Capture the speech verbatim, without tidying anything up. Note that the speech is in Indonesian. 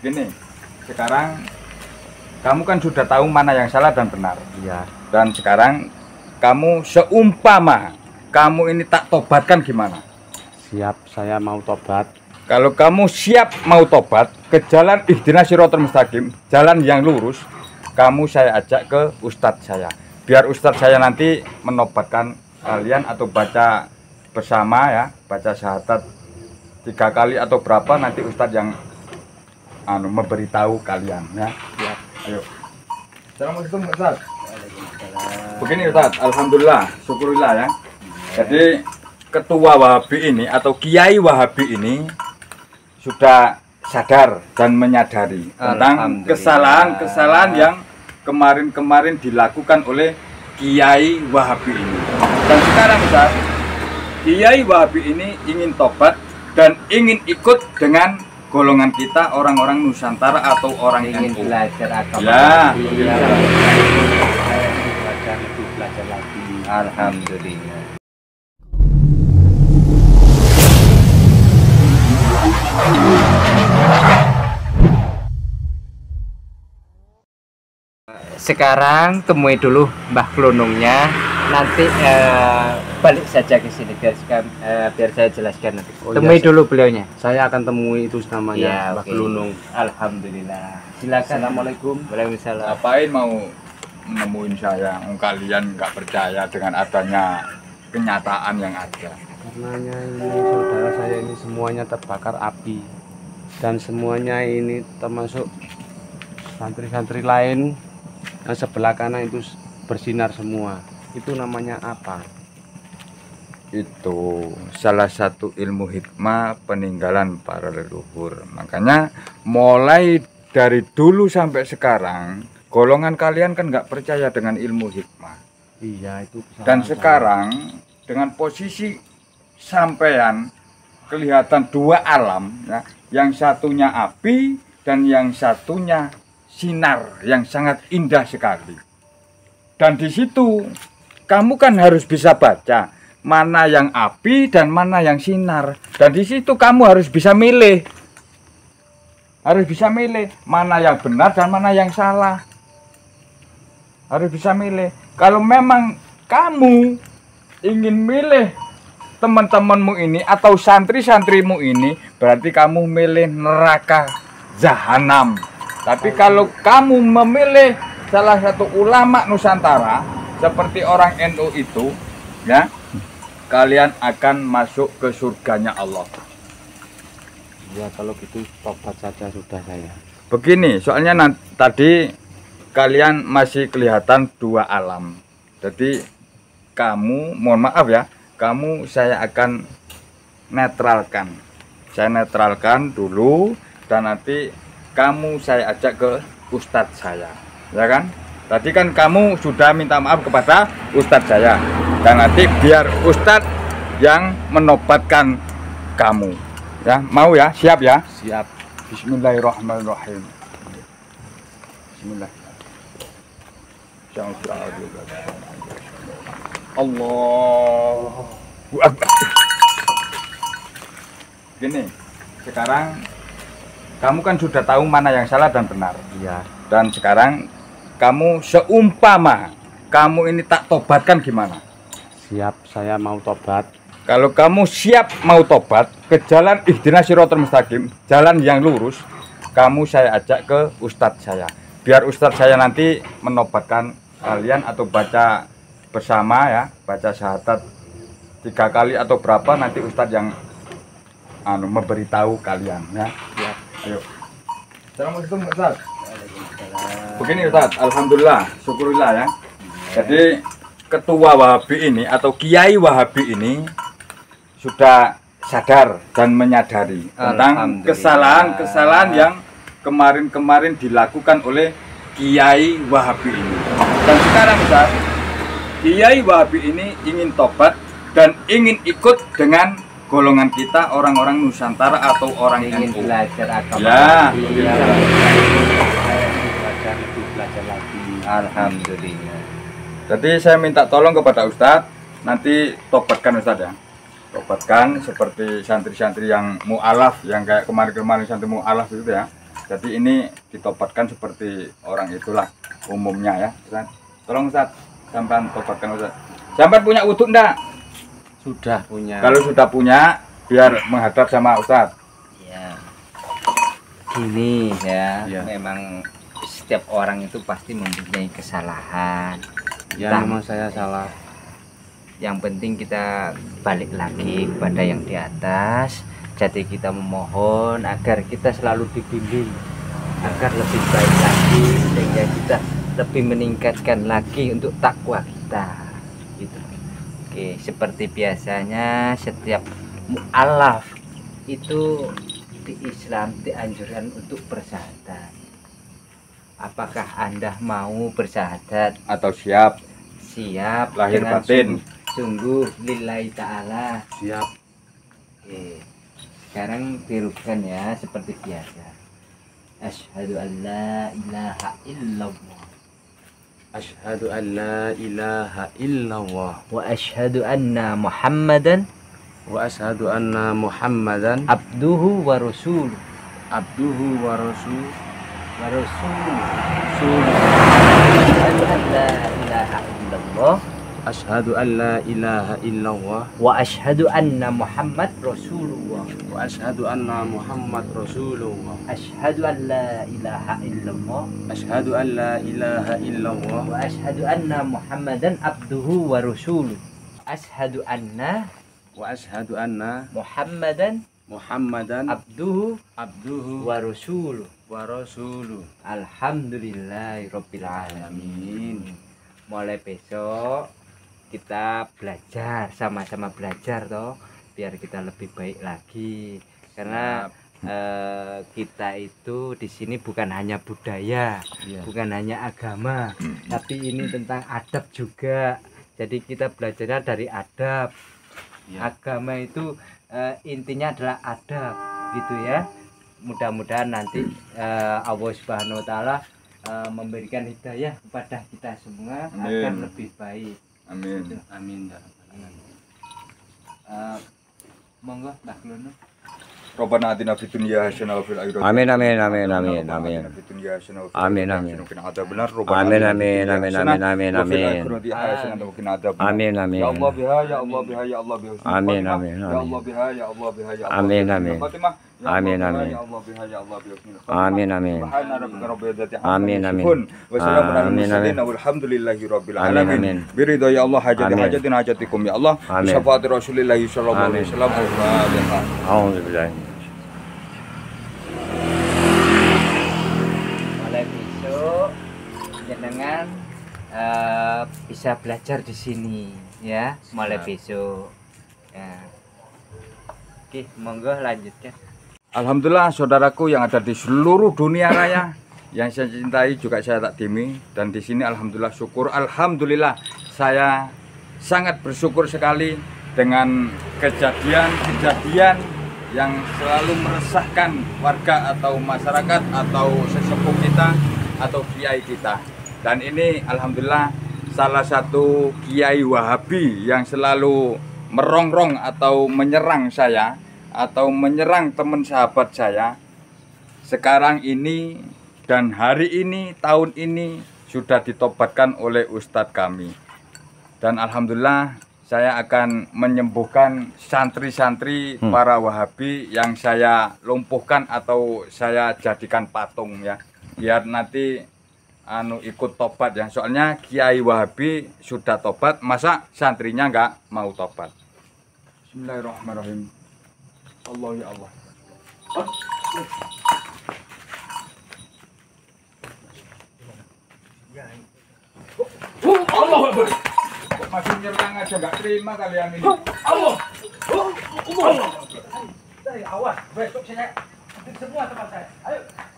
Gini, sekarang kamu kan sudah tahu mana yang salah dan benar. Iya. Dan sekarang kamu seumpama kamu ini tak tobatkan gimana? Siap, saya mau tobat. Kalau kamu siap mau tobat ke jalan ihdinas siratal mustaqim, jalan yang lurus, kamu saya ajak ke ustadz saya. Biar ustadz saya nanti menobatkan kalian atau baca bersama ya, baca syahadat tiga kali atau berapa, nanti ustadz yang anu memberitahu kalian ya. Ya. Ayo. Assalamualaikum Ustaz. Begini Ustaz, alhamdulillah, syukurillah ya. Jadi ketua Wahabi ini atau Kiai Wahabi ini sudah sadar dan menyadari tentang kesalahan-kesalahan yang kemarin-kemarin dilakukan oleh Kiai Wahabi ini. Dan sekarang Ustaz, Kiai Wahabi ini ingin tobat dan ingin ikut dengan golongan kita orang-orang Nusantara atau orang ingin N U. belajar agama. Ya, iya. Belajar lebih belajar lagi. Alhamdulillah. Sekarang temui dulu Mbah Klunungnya, nanti eh, balik saja ke sini biar, eh, biar saya jelaskan nanti. Oh, temui iya, dulu beliaunya. Saya akan temui itu namanya ya, Mbah okay. Klunung. Alhamdulillah. Silakan. Assalamualaikum. Waalaikumsalam. Ngapain mau menemuin saya? Kalian nggak percaya dengan adanya kenyataan yang ada. Karenanya ini saudara saya ini semuanya terbakar api dan semuanya ini termasuk santri-santri lain yang sebelah kanan itu bersinar semua. Itu namanya apa? Itu salah satu ilmu hikmah peninggalan para leluhur. Makanya mulai dari dulu sampai sekarang golongan kalian kan nggak percaya dengan ilmu hikmah. Iya itu. Dan sekarang dengan posisi sampean kelihatan dua alam ya, yang satunya api dan yang satunya sinar yang sangat indah sekali. Dan di situ kamu kan harus bisa baca mana yang api dan mana yang sinar. Dan di situ kamu harus bisa milih. Harus bisa milih mana yang benar dan mana yang salah. Harus bisa milih. Kalau memang kamu ingin milih teman-temanmu ini atau santri-santrimu ini, berarti kamu milih neraka jahanam. Tapi kalau kamu memilih salah satu ulama Nusantara seperti orang N U itu, ya, kalian akan masuk ke surganya Allah. Ya kalau gitu tobat saja sudah saya. Begini, soalnya nanti, tadi kalian masih kelihatan dua alam. Jadi kamu, mohon maaf ya, kamu saya akan netralkan. Saya netralkan dulu dan nanti kamu saya ajak ke ustadz saya, ya kan? Tadi kan kamu sudah minta maaf kepada ustadz saya, dan nanti biar ustadz yang menobatkan kamu, ya? Mau ya? Siap ya? Siap. Bismillahirrahmanirrahim. Bismillah. Allahu Akbar. Gini, sekarang kamu kan sudah tahu mana yang salah dan benar. Iya. Dan sekarang kamu seumpama kamu ini tak tobatkan gimana? Siap, saya mau tobat. Kalau kamu siap mau tobat ke jalan ihdinas siratal mustaqim, jalan yang lurus, kamu saya ajak ke ustadz saya. Biar ustadz saya nanti menobatkan kalian atau baca bersama ya, baca syahadat tiga kali atau berapa, nanti ustadz yang anu memberitahu kalian ya. Ya. Ayo. Assalamualaikum Ustaz. Begini Ustaz, alhamdulillah, syukurillah ya. Jadi ketua Wahabi ini atau Kiai Wahabi ini sudah sadar dan menyadari tentang kesalahan-kesalahan yang kemarin-kemarin dilakukan oleh Kiai Wahabi ini. Dan sekarang Ustaz, Kiai Wahabi ini ingin tobat dan ingin ikut dengan golongan kita orang-orang Nusantara atau orang ingin N U. Belajar agama. Ya, iya. Belajar lebih belajar lagi. Alhamdulillah. Jadi saya minta tolong kepada Ustadz, nanti tobatkan Ustadz ya. Tobatkan seperti santri-santri yang mu'alaf, yang kayak kemarin-kemarin santri mu'alaf itu ya. Jadi ini ditobatkan seperti orang itulah umumnya ya Ustaz. Tolong Ustaz, sampean tobatkan Ustaz. Sampean punya wudhu enggak? Sudah punya. Kalau sudah punya, biar menghadap sama Ustaz. Ya. Gini ya, Ya. memang setiap orang itu pasti mempunyai kesalahan. Ya Entah- memang saya salah. Yang penting kita balik lagi kepada yang di atas. Jadi kita memohon agar kita selalu dibimbing agar lebih baik lagi, sehingga kita lebih meningkatkan lagi untuk takwa kita gitu. Oke, seperti biasanya setiap mu'alaf itu di Islam dianjurkan untuk bersyahadat. Apakah Anda mau bersyahadat? Atau siap Siap lahir dengan batin. sungguh, sungguh lillahi ta'ala. Siap. Oke. Sekarang tirukan ya seperti biasa. Asyhadu an la ilaha illallah Asyhadu an la ilaha illallah wa asyhadu anna Muhammadan wa asyhadu anna Muhammadan abduhu wa rasuluh abduhu wa rasul wa rasuluh. rasul. Asyhadu an la ilaha illallah Asyhadu an la ilaha illallah wa asyhadu anna Muhammad rasulullah. wa asyhadu anna Muhammad rasulullah. Asyhadu an la ilaha illallah Asyhadu an la ilaha illallah wa asyhadu anna Muhammadan abduhu wa rasuluh. Asyhadu anna wa asyhadu anna Muhammadan Muhammadan abduhu abduhu wa rasuluh. wa rasuluh. Alhamdulillahirabbil alamin. Mulai besok kita belajar, sama-sama belajar toh, biar kita lebih baik lagi. Karena eh, kita itu di sini bukan hanya budaya, Ya. bukan hanya agama, tapi ini tentang adab juga. Jadi kita belajarnya dari adab. Ya. Agama itu eh, intinya adalah adab, gitu ya. Mudah-mudahan nanti eh, Allah Subhanahu Wa Taala eh, memberikan hidayah kepada kita semua Amin. agar lebih baik. Amin. Amin. Eh, monggo Mbah Klono. Rabbana atina fid dunya hasanah wa fil akhirati Amin, amin, amin, amin, Rabbana amin. atina fid dunya hasanah wa fil Amin, akhirati amin. hasanah wa qina adzabannar. Rabbana Amin, atina fid amin, dunya amin, hasanah amin, amin, wa fil amin. akhirati hasanah wa qina adzabannar. Amin, amin. Ya Allah biha ya Allah biha ya Allah biha husnul Amin, khatimah. amin, Ya amin. Allah biha ya Allah biha ya Allah Amin, biha amin. husnul khatimah. Ya Allah Amin, biha, amin. Ya Allah biha ya Allah biha husnul khatimah. Amin, amin. Subhana rabbika rabbil izzati amma Amin, amin. yasifun. Wa salamun alal Amin, mursalin amin. walhamdulillahi rabbil Amin, alamin. amin. Biridha ya Allah hajati Amin. hajatin hajatikum ya Allah. Amin. Syafaati Rasulillah sallallahu alaihi Amin. wasallam. Al-Fatihah. Alhamdulillah. Mulai besok jenengan eh, bisa belajar di sini ya. Mulai besok. Ya. Oke, monggo lanjutkan. Alhamdulillah saudaraku yang ada di seluruh dunia raya yang saya cintai juga saya takdimi, dan di sini alhamdulillah syukur alhamdulillah saya sangat bersyukur sekali dengan kejadian-kejadian yang selalu meresahkan warga atau masyarakat atau sesepuh kita atau kiai kita. Dan ini alhamdulillah salah satu kiai Wahabi yang selalu merongrong atau menyerang saya atau menyerang teman sahabat saya sekarang ini dan hari ini, tahun ini sudah ditobatkan oleh ustadz kami. Dan alhamdulillah saya akan menyembuhkan santri-santri Hmm. para Wahabi yang saya lumpuhkan atau saya jadikan patung ya, biar nanti anu ikut tobat ya. Soalnya kiai Wahabi sudah tobat, masa santrinya nggak mau tobat. Bismillahirrahmanirrahim. Allah ya Allah. Oh, Allah Akbar. Kok masih nyerang aja nggak terima kalian ini. Allah. Allah. Allah. Awas, besok saya semua tempat saya. Ayo.